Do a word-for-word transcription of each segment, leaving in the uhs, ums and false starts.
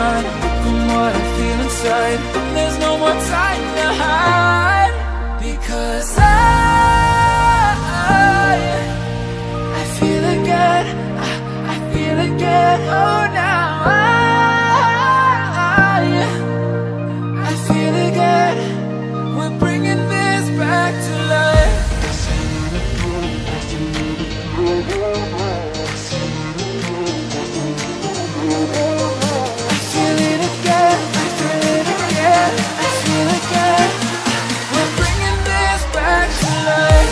run from what I feel inside. There's no more time to hide, because I, I feel again, I, I feel again. Oh, now I, I feel again. We're bringing this back to life. I feel it again, I feel it again, I feel it again. We're bringing this back to life.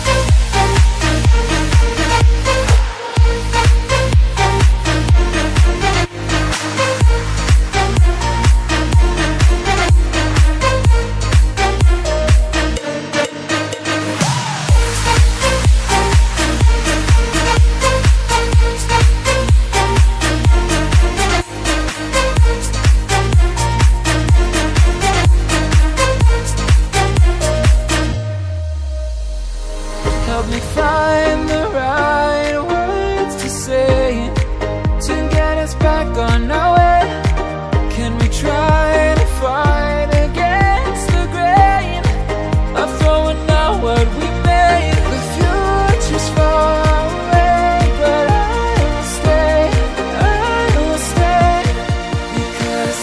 Help me find the right words to say to get us back on our way. Can we try to fight against the grain of throwing out what we made? The future's far away, but I will stay, I will stay, because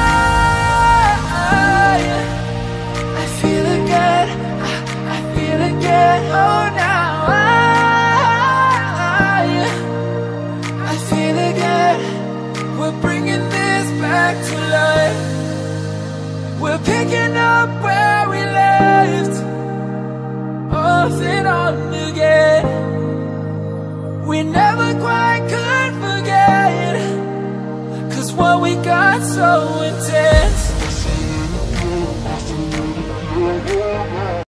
I, I feel again, I, I feel again. Oh, we're bringing this back to life. We're picking up where we left off and on again. We never quite could forget, 'cause what we got so intense.